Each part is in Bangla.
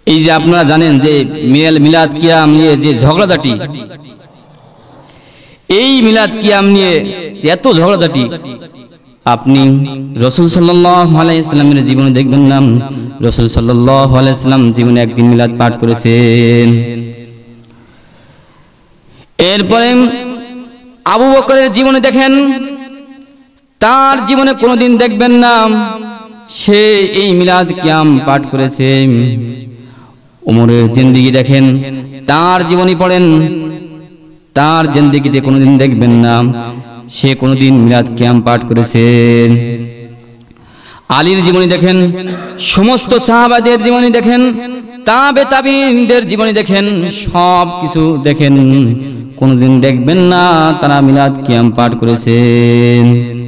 এই যে আপনারা জানেন যে মিলাদ কিয়াম নিয়ে যে ঝগড়াঝাটি, এই মিলাদ কিয়াম নিয়ে এত ঝগড়াঝাটি আপনি রাসূল সাল্লাল্লাহু আলাইহি সাল্লামের জীবনে দেখবেন না। রাসূল সাল্লাল্লাহু আলাইহি সাল্লাম জীবনে একদিন মিলাদ পাঠ করেছেন। এরপরে আবু বকরের জীবনে দেখেন, তার জীবনে কোনোদিন দেখবেন না সে এই মিলাদ কিয়াম পাঠ করেছে। ওমরের জিন্দেগি দেখেন, তার জীবনী পড়েন, তার জিন্দেগিতে কোনোদিন দেখবেন না সে কোনোদিন মিলাদ কিয়াম পাঠ করেছেন। আলীর জীবনী দেখেন, সমস্ত সাহাবাদের জীবনী দেখেন, তাবে তাবিঈনদের জীবনী দেখেন, সব কিছু দেখেন, কোনোদিন দেখবেন না তারা মিলাদ কিয়াম পাঠ করেছেন।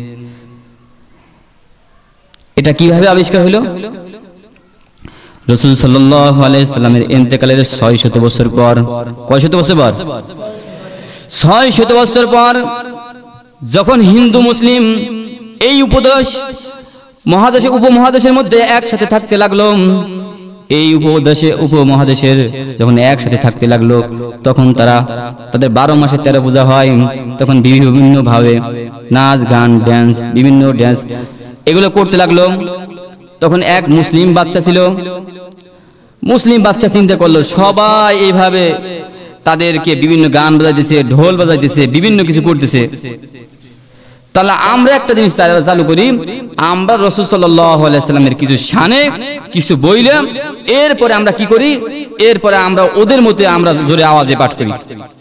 এটা কিভাবে আবিষ্কার হলো? রাসূল সাল্লাল্লাহু আলাইহি সাল্লামের ইন্তেকালের 600 বছর পর, কয়শত বছর পর? 600 বছর পর যখন হিন্দু মুসলিম এই মহাদেশে উপমহাদেশের মধ্যে একসাথে থাকতে লাগলো, এই উপমহাদেশের যখন একসাথে থাকতে লাগলো, তখন তাদের 12 মাসে 13 পূজা হয়। তখন বিভিন্ন ভাবে নাচ গান ড্যান্স, বিভিন্ন ড্যান্স এগুলো করতে লাগলো। তখন এক মুসলিম বাচ্চা ছিল, মুসলিম বাচ্চা চিন্তা করলো সবাই এইভাবে তাদেরকে বিভিন্ন গান বাজাইতেছে, ঢোল বাজাইতেছে, বিভিন্ন কিছু করতেছে, তাহলে আমরা একটা জিনিস চালু করি, আমরা রাসূল সাল্লাল্লাহু আলাইহি সাল্লামের কিছু শানে কিছু বইলাম, এরপরে আমরা কি করি, এরপরে আমরা ওদের মতে আমরা জোরে আওয়াজে পাঠ করি।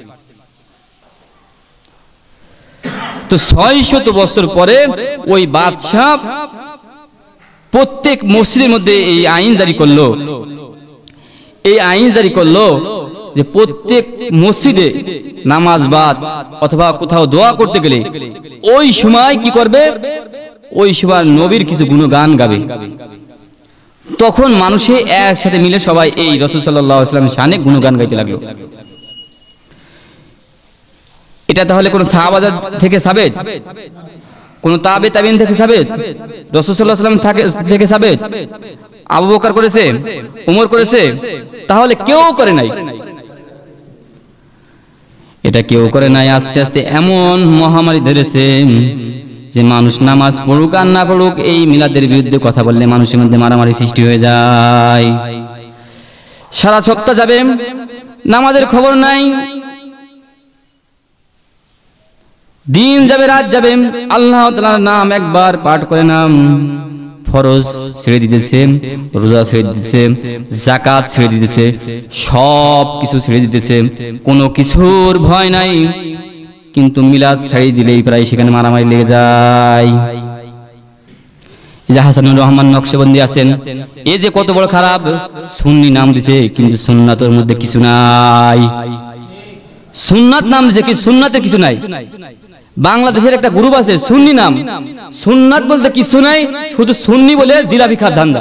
তো 600 বছর পরে ওই বাদশা প্রত্যেক মসজিদের মধ্যে এই আইন জারি করলো, এই আইন জারি করলো যে প্রত্যেক মসজিদে নামাজ বাদ অথবা কোথাও দোয়া করতে গেলে ওই সময় কি করবে, ওই সময় নবীর কিছু গুণগান গাবে। তখন মানুষে একসাথে মিলে সবাই এই রাসূল সাল্লাল্লাহু আলাইহি ওয়াসাল্লামের শানে গুণগান গাইতে লাগলো। এটা তাহলে কোন সাহাবা থেকে সাবেত, কোন তাবে তাবিঈন থেকে সাবেত, রাসূল সাল্লাল্লাহু আলাইহি ওয়াসাল্লাম থেকে সাবেত? আবু বকর করেছে, ওমর করেছে? তাহলে কেউ করে নাই, এটা কেউ করে নাই। আস্তে আস্তে এমন মহামারী ধরেছে যে মানুষ নামাজ পড়ুক আর না পড়ুক, এই মিলাদের বিরুদ্ধে কথা বললে মানুষের মধ্যে মারামারি সৃষ্টি হয়ে যায়। সারা সপ্তাহ যাবে, নামাজের খবর নাই, দিন যাবে রাত যাবে, আল্লাহ তাআলার নাম একবার পাঠ করে নাম, ফরজ ছেড়ে দিতেছে, রোজা ছেড়ে দিতেছে, যাকাত ছেড়ে দিতেছে, সব কিছু ছেড়ে দিতেছে, কোনো কিছুর ভয় নাই। কিন্তু মিলাদ ছেড়ে দিলেই প্রায় সেখানে মারামারি লেগে যায়। যে হাসানুর রহমান নকশবন্দি আছেন, এই যে কত বড় খারাপ, সুন্নি নাম দিছে কিন্তু সুন্নাতের মধ্যে কিছু নাই। সুন্নাত নাম দিছে কি সুন্নাতে কিছু নাই। বাংলাদেশের একটা গ্রুপ আছে সুন্নি নাম, সুন্নাত বলতে কিছু নাই, শুধু সুন্নি বলে জিলাপি খাওয়ার ধান্দা।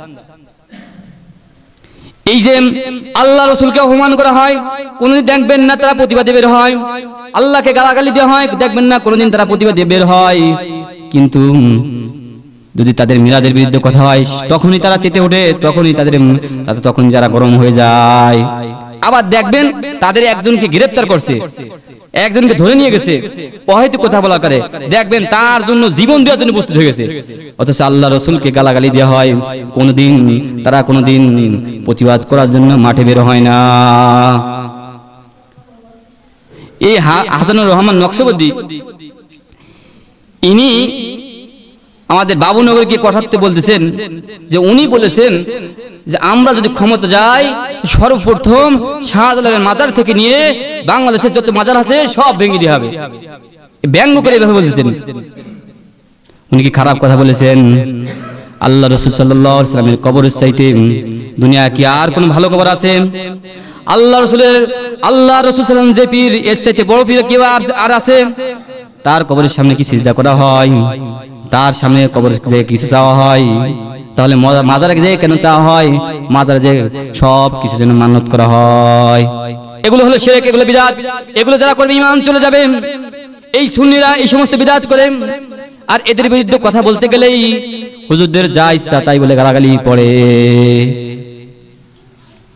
এই যে আল্লাহ রাসূলকে অপমান করা হয়, কোনদিন দেখবেন না তারা প্রতিবাদে বের হয়। আল্লাহকে গালাগালি দেওয়া হয়, দেখবেন না কোনদিন তারা প্রতিবাদে বের হয়। কিন্তু যদি তাদের মিলাদের বিরুদ্ধে কথা হয় তখনই তারা চেতে ওঠে, তখন যারা গরম হয়ে যায়। আবার দেখবেন তাদের একজনকে গ্রেফতার করছে, একজনকে ধরে নিয়ে গেছে, অহেতুক কথা বলা করে, দেখবেন তার জন্য জীবন দেওয়ার জন্য প্রস্তুত হয়ে গেছে। অথচ আল্লাহ রাসূলকে গালাগালি দেওয়া হয়, তারা কোনোদিন প্রতিবাদ করার জন্য মাঠে বের হয় না। এই হাসানুর রহমান নকশবন্দি ইনি আমাদের বাবুনগরকে কথাতে বলতেছেন যে উনি বলেছেন যে আমরা যদি ক্ষমতা যাই, সর্বপ্রথম শাহজালালের মাজার থেকে নিয়ে বাংলাদেশের যত মাজার আছে সব ভেঙে দেওয়া হবে। ব্যঙ্গ করে এভাবে বলতেছেন। উনি কি খারাপ কথা বলেছেন? আল্লাহ রাসূল সাল্লাল্লাহু আলাইহি ওয়াসাল্লামের কবরের চাইতে দুনিয়া কি আর কোনো ভালো কবর আছে? আল্লাহ রাসূল সাল্লাল্লাহু আলাইহি ওয়াসাল্লাম যে পীর, এর চাইতে বড় পীর কেউ আর আছে? তার কবরের সামনে কি সিজদা করা হয়? তার সামনে কবরে যে কিছু চাওয়া হয়? তাহলে মাজারে যে কেন চাওয়া হয়? মাজারে যে সব কিছু যেন মান্নত করা হয়। এগুলো হলো শিরক, এগুলো বিদআত। এগুলো যারা করবে ঈমান চলে যাবে। এই সুন্নিরা এই সমস্ত বিদআত করে, আর এদের বিরুদ্ধে কথা বলতে গেলেই হুজুরদের যা ইচ্ছা তাই বলে গালাগালি পড়ে।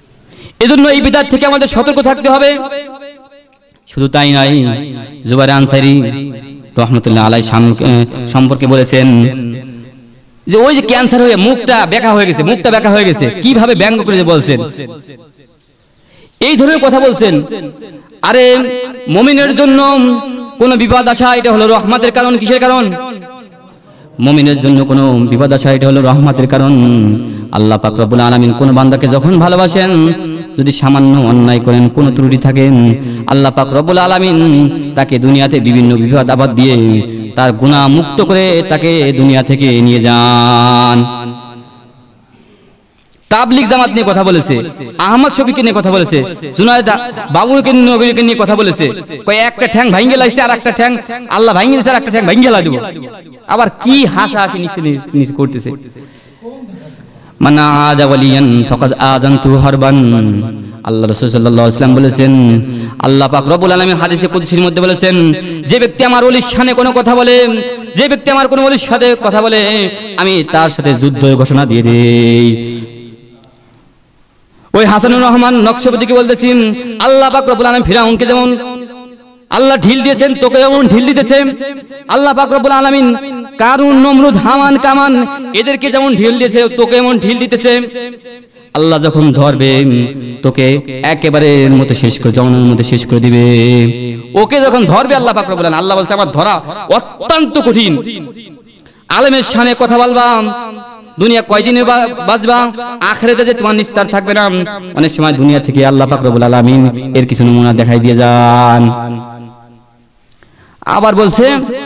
এজন্য এই বিদআত থেকে আমাদের সতর্ক থাকতে হবে। শুধু তাই নয়, জুবাইর আনসারী রাহমাতুল্লাহ আলাইহি সম্পর্কে বলেছেন যে ওই যে ক্যান্সার হয়ে মুখটা বেঁকা হয়ে গেছে, কিভাবে ব্যঙ্গ করে বলছেন, এই ধরনের কথা বলছেন। আরে মুমিনের জন্য কোন বিপদ আসা এটা হলো রহমতের কারণ। কিসের কারণ? মুমিনের জন্য কোন বিপদ আসা এটা হলো রহমতের কারণ। আল্লাহ পাক রব্বুল আলামিন কোন বান্দাকে যখন ভালোবাসেন, যদি সামান্য অন্যায় করেন, কোন ত্রুটি থাকেন, আল্লাহ পাক রব্বুল আলামিন তাকে দুনিয়াতে বিভিন্ন বিপদ আপদ দিয়ে তার গুনাহ মুক্ত করে তাকে দুনিয়া থেকে নিয়ে যান। তাবলিগ জামাত নিয়ে কথা বলেছে, আহমদ শফিকে নিয়ে কথা বলেছে, জুনায়েদ বাবুরকে নিয়ে কথা বলেছে। কয় একটা ঠ্যাং ভাঙ্গে লাইছে, আর একটা ঠ্যাং আল্লাহ ভাঙ্গে দিয়েছে, আর একটা ঠ্যাং ভাঙ্গে লাই দেব। আবার কি হাসাহাসি নিচে করতেছে। মানা আযা ওয়ালিয়ান ফাকাদ আযানতু হারবান। আল্লাহ রাসূল সাল্লাল্লাহু আলাইহি ওয়াসাল্লাম বলেছেন, আল্লাহ পাক রব্বুল আলামিন হাদিসে কুদসির মধ্যে বলেছেন, যে ব্যক্তি আমার ওলির শানে কোনো কথা বলে, যে ব্যক্তি আমার কোনো ওলির সাথে কথা বলে, আমি তার সাথে যুদ্ধ ঘোষণা দিয়ে দেই। ওই হাসানুর রহমান নকশবন্দিকে বলতেছেন, আল্লাহ পাক রব্বুল আলামিন ফিরাউনকে যেমন আল্লাহ ঢিল দিয়েছেন, তোকে যেমন ঢিল দিতেছে। আল্লাহ পাক রব্বুল আলামিন কারুন, নমরুদ, হামান, কামান এদেরকে যেমন ঢিল দিয়েছে, তোকে এমন ঢিল দিতেছে। আল্লাহ যখন ধরবে তোকে একেবারে মতো শেষ করে, জঙ্গলের মধ্যে শেষ করে দিবে। ওকে যখন ধরবে আল্লাহ পাক রব্বুল আলামিন, আল্লাহ বলছে আমার ধরা অত্যন্ত কঠিন। আলেমের শানে কথা বলবা, দুনিয়া কয়দিনে বাঁচবা, আখিরাতে যে তোমার নিস্তার থাকবে না। অনেক সময় দুনিয়া থেকে আল্লাহ পাক রব্বুল আলামিন এর কিছু নমুনা দেখাই দিয়ে যান। আবার বলছে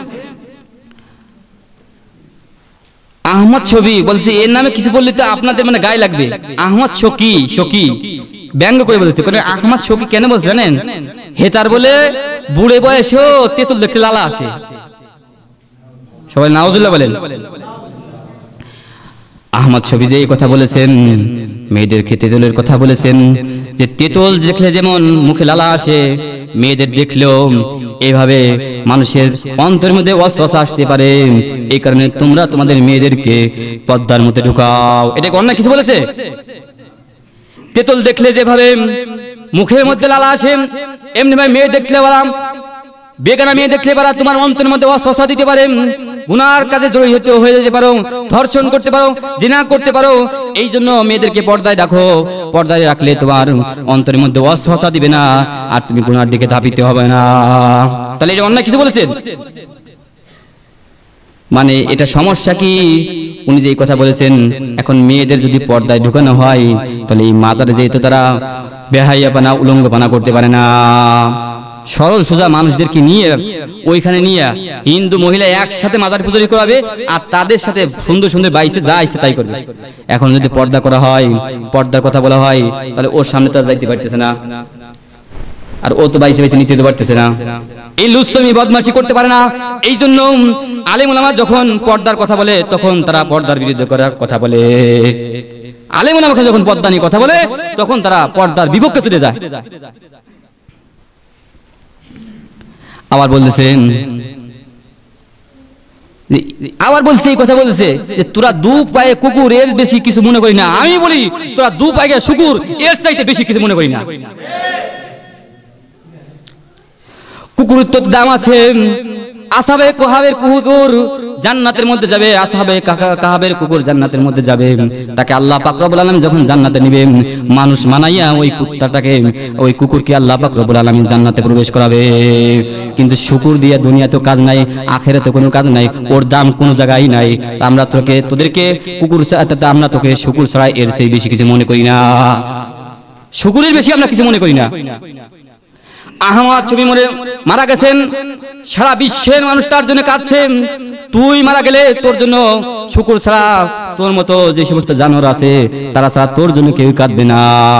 আহমদ শফি, বলছে এর নামে কিছু বললে তো আপনাদের মানে গায়ে লাগবে। আহমদ শকি ব্যঙ্গ করে বলেছে। আহমদ শকি কেন বলছে জানেন? হেতার বলে বুড়ে বয়সেও তেঁতুল দেখতে লালা আসে। সবাই নাউজুবিল্লাহ বলেন। আহমদ শফি যে এই কথা বলেছেন, মেয়েদেরকে তেঁতুলের কথা বলেছেন, যে তেঁতুল দেখলে যেমন মুখে লালা আসে, মেয়েদের দেখলেও এইভাবে মানুষের অন্তরের মধ্যে ওয়াসওয়াসা আসতে পারে। এই কারণে তোমরা তোমাদের মেয়েদেরকে পর্দার মধ্যে ঢুকাও। এটা কি অন্যায় কিছু বলেছে? তেঁতুল দেখলে যেভাবে মুখের মধ্যে লালা আসে, এমনি ভাবে মেয়ে দেখলে বলাম, বেগানা মেয়ে দেখলে পারা তোমার অন্তরের মধ্যে ওয়াসওয়াসা দিতে পারে, গুনার কাজে জড়িত হয়ে যেতে পারো, ধর্ষণ করতে পারো, জিনা করতে পারো। এই জন্য মেয়েদেরকে পর্দায় রাখো। পর্দায় রাখলে তোমার অন্তরের মধ্যে ওয়াসওয়াসা দিবে না, আর তুমি গুনার দিকে ধাবিতে হবে না। তাহলে এটা অন্যায় কিছু বলেছেন? মানে এটা সমস্যা কি? উনি যে এই কথা বলেছেন, এখন মেয়েদের যদি পর্দায় ঢুকানো হয়, তাহলে এই মাজারে যেহেতু তারা বেহাইয়াপানা, উলঙ্গপানা করতে পারে না। সরল সোজা মানুষদেরকে নিয়ে ওইখানে নিয়ে হিন্দু মহিলা একসাথে মাজার পূজারি করাবে, আর তাদের সাথে সুন্দর সুন্দর বাইসে যা ইচ্ছে তাই করবে। এখন যদি পর্দা করা হয়, পর্দার কথা বলা হয়, তাহলে ওর সামনে তো যাইতে পারতেছে না, আর ও তো বাইসে বাইসে নিতে পারতেছে না। এই লুচ্ছমি বদমাশি করতে পারে না। এই জন্য আলেম ওলামা যখন পর্দার কথা বলে, তখন তারা পর্দার বিরুদ্ধে করার কথা বলে। আলেম ওলামাকে যখন পর্দা নিয়ে কথা বলে, তখন তারা পর্দার বিপক্ষে চলে যায়। আবার বলতেছেন, আবার বলছে এই কথা বলছে যে তোরা দু পায়ে কুকুর এর বেশি কিছু মনে করি না। আমি বলি তোরা দু পায়ে শুকুর এর চাইতে বেশি কিছু মনে করি না। কুকুরের তো দাম আছে। আসহাবে কাহাবের কুকুর জান্নাতের মধ্যে যাবে, আসহাবে কাহাবের কুকুর জান্নাতের মধ্যে যাবে। তাকে আল্লাহ পাক রব্বুল আলামিন যখন জান্নাতে নেবে, মানুষ মানাইয়া ওই কুত্তাটাকে, ওই কুকুরকে আল্লাহ পাক রব্বুল আলামিন জান্নাতে প্রবেশ করাবে। কিন্তু শুকুর দিয়ে দুনিয়াতেও কাজ নাই, আখিরাতে কোনো কাজ নাই, ওর দাম কোনো জায়গায় নাই। আমরা তোদেরকে কুকুর, আমরা তোকে শুকুর ছাড়া এর চেয়ে বেশি কিছু মনে করি না। শুকুরের বেশি আমরা কিছু মনে করি না। আহমদ শফি মারা গেছেন, সারা বিশ্বের মানুষ তার জন্য কাঁদছে। তুই মারা গেলে তোর জন্য শুকুর ছাড়া, তোর মতো যে সমস্ত জানোয়ার আছে তারা ছাড়া তোর জন্য কেউ কাঁদবে না।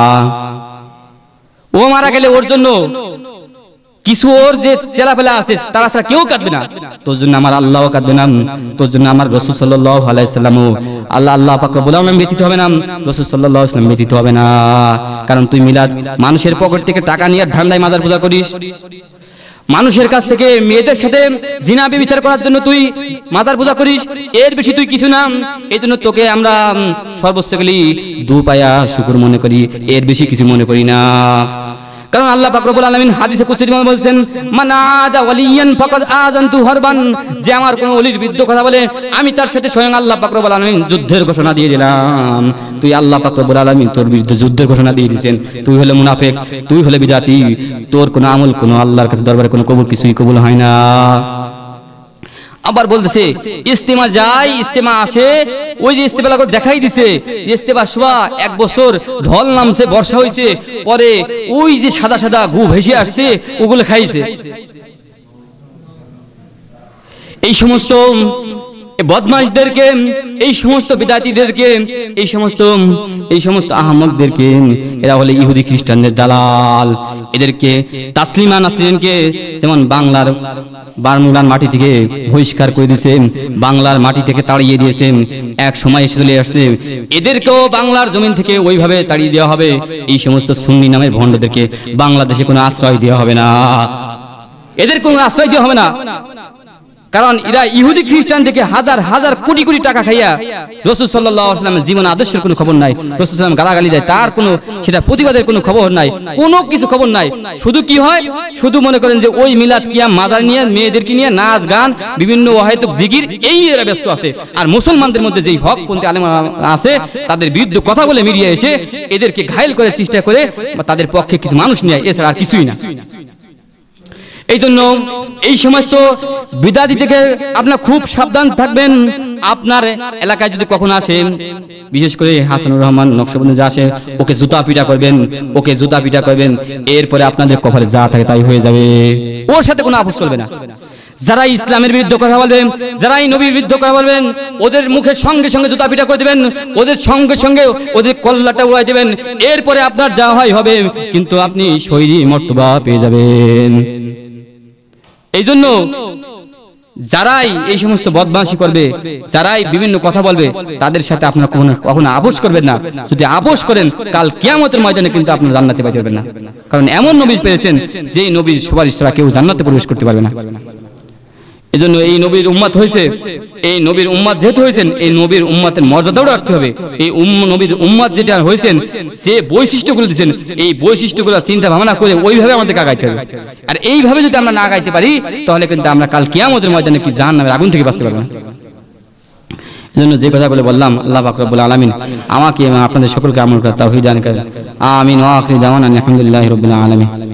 ও মারা গেলে ওর জন্য কিছু ওর যে চেলাপেলা আছে তারা ছাড়া কেউ কাঁদবে না। তোর জন্য আমার আল্লাহও কাঁদবে না, তোর জন্য আমার রাসূল সাল্লাল্লাহু আলাইহি সাল্লামও, আল্লাহ পাক রব্বুল আলামিন ব্যতীত হবে না, রাসূল সাল্লাল্লাহু আলাইহি সাল্লাম ব্যতীত হবে না। কারণ তুই মিলাদ মানুষের পকেট থেকে টাকা নিয়ে ধান্দায় মাজার পূজা করিস। মানুষের কাছ থেকে মেয়েদের সাথে জিনা ব্যভিচার করার জন্য তুই মাথার পূজা করিস, এর বেশি তুই কিছু না। এই জন্য তোকে আমরা সর্বোচ্চ গেলি দু পায়া শুকর মনে করি, এর বেশি কিছু মনে করি না। কারণ আল্লাহ পাক রব্বুল আলামিন হাদিসে কুদসির মধ্যে বলছেন, মান আদা ওয়ালিয়ান ফাকাদ আযানতু হারবান, যে আমার কোন ওলির বিরুদ্ধে কথা বলে আমি তার সাথে স্বয়ং আল্লাহ পাক রব্বুল আলামিন যুদ্ধের ঘোষণা দিয়ে দিলাম। তুই আল্লাহ পাক রব্বুল আলামিন তোর বিরুদ্ধে যুদ্ধের ঘোষণা দিয়ে দিয়েছেন। তুই হলে মুনাফিক, তুই হলে বিদআতি, তোর কোন আমল কোন আল্লাহর কাছে দরবারে কোন কবুল কিছুই কবুল হয় না। আবার বলতেছে ইস্তেমা যায় ইস্তেমা আসে, ওই যে ইস্তেমা লাগো দেখাই দিছে, ইস্তেমা শোয়া 1 বছর ঢল নামছে, বর্ষা হয়েছে, পরে ওই যে সাদা সাদা গু ভেসে আসছে ওগুলো খাইছে। এই সমস্ত বদমাশদেরকে, এই সমস্ত বিদাতীদেরকে, এই সমস্ত আহমকদেরকে, এরা হলে ইহুদি খ্রিস্টানদের দালাল। এদেরকে তাসলিমা নাসরিনকে যেমন বাংলার বারমুলার মাটি থেকে বহিষ্কার করে দিয়েছে, বাংলার মাটি থেকে তাড়িয়ে দিয়েছে, এক সময় এসে চলে আসছে এদেরকেও বাংলার জমিন থেকে ওইভাবে তাড়িয়ে দেওয়া হবে। এই সমস্ত সুন্নি নামের ভণ্ডদেরকে বাংলাদেশে কোনো আশ্রয় দেওয়া হবে না, এদের কোনো আশ্রয় দেওয়া হবে না। কারণ এরা ইহুদি খ্রিস্টান থেকে হাজার হাজার কোটি কোটি টাকা খাইয়া রাসূল সাল্লাল্লাহু আলাইহি ওয়াসাল্লামের জীবন আদর্শের কোনো খবর নাই, রাসূল সাল্লাল্লাহু আলাইহি ওয়াসাল্লাম গালাগালি দেয়, তার কোনো সেটা প্রতিবাদের কোনো খবর নাই, কোনো কিছু খবর নাই। শুধু কি হয়, শুধু মনে করেন যে ওই মিলাদ কিয়াম মাজার নিয়ে মেয়েদেরকে নিয়ে নাচ গান বিভিন্ন অহেতুক জিকির এই নিয়ে এরা ব্যস্ত আছে। আর মুসলমানদের মধ্যে যেই হকপন্থী আলেম আছে তাদের বিরুদ্ধে কথা বলে মিডিয়া এসে এদেরকে ঘায়েল করার চেষ্টা করে বা তাদের পক্ষে কিছু মানুষ নিয়ে, এছাড়া আর কিছুই না। এই জন্য এই সমস্ত বিদাতি থেকে আপনার খুব সাবধান থাকবেন। আপনার এলাকায় যদি কখনো আসে, বিশেষ করে হাসানুর রহমান নকশবন্দি যা আসে, ওকে জুতা পিটা করবেন, ওকে জুতা পিটা করবেন, এরপরে আপনাদের কপালে যা থাকে তাই হয়ে যাবে, ওর সাথে কোনো আপোষ চলবে না। যারা ইসলামের বিরুদ্ধে কথা বলবেন, যারা এই নবীর বিরুদ্ধে কথা বলবেন, ওদের মুখের সঙ্গে সঙ্গে জুতা পিটা করে দেবেন, ওদের সঙ্গে সঙ্গে ওদের কল্লাটা উড়াই দেবেন, এরপরে আপনার যা হয় হবে, কিন্তু আপনি শহীদি মর্তবা পেয়ে যাবেন। এই জন্য যারাই এই সমস্ত বদমাশি করবে, যারাই বিভিন্ন কথা বলবে, তাদের সাথে আপনারা কখনো আপোষ করবেন না। যদি আপোষ করেন, কাল কিয়ামতের ময়দানে কিন্তু আপনারা জান্নাতে পাইতে পারবেন না। কারণ এমন নবী পেয়েছেন যে নবীর সুপারিশ ছাড়া কেউ জান্নাতে প্রবেশ করতে পারবে না। এজন্য এই নবীর উম্মত হয়েছে, এই নবীর উম্মত যেহেতু হয়েছেন, এই নবীর উম্মতের মর্যাদাও রাখতে হবে। এই নবীর উম্মত যেটা হয়েছেন, যে বৈশিষ্ট্যগুলো দিয়েছেন, এই বৈশিষ্ট্যগুলো চিন্তা ভাবনা করে ওইভাবে আমাদেরকে আগাইতে হবে। আর এইভাবে যদি আমরা না আগাইতে পারি, তাহলে কিন্তু আমরা কাল কিয়ামতের ময়দানে কি জাহান্নামের আগুন থেকে বাঁচতে পারবো না। এজন্য যে কথাগুলো বললাম, আল্লাহ পাক রব্বুল আলামিন আমাকে এবং আপনাদের সকলকে আমল করার তাওফিক দান করেন। আমিন ওয়া আখিরু দাওয়ানা আলহামদুলিল্লাহি রাব্বিল আলামিন।